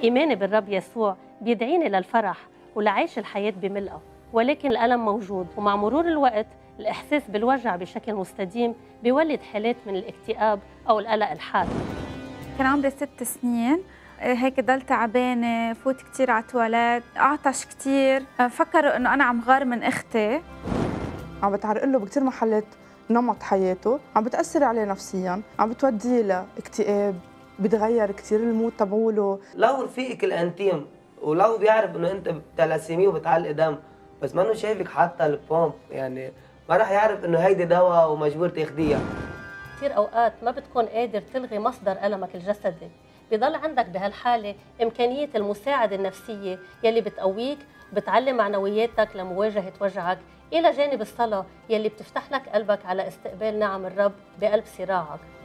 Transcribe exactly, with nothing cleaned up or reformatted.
إيماني بالرب يسوع بيدعيني للفرح ولعيش الحياة بملئها، ولكن الألم موجود، ومع مرور الوقت الإحساس بالوجع بشكل مستديم بيولد حالات من الاكتئاب أو القلق الحاد. كان عمري ست سنين هيك ضلت تعبانة، فوت كتير على التواليت، أعطش كتير، فكروا إنه أنا عم غار من أختي. عم بتعرق له بكتير محلات نمط حياته، عم بتأثر عليه نفسياً، عم بتوديه لاكتئاب، بتغير كتير المود تبعوله. لو رفيقك الانتيم ولو بيعرف انه انت بتلاسيميا وبتعلق دم، بس ما انه شايفك حتى البومب، يعني ما راح يعرف انه هيدي دواء ومجبور تاخديها. كثير اوقات ما بتكون قادر تلغي مصدر ألمك الجسدي، بضل عندك بهالحالة إمكانية المساعدة النفسية يلي بتقويك، بتعلي معنوياتك لمواجهة وجعك، إلى جانب الصلاة يلي بتفتح لك قلبك على استقبال نعم الرب بقلب صراعك.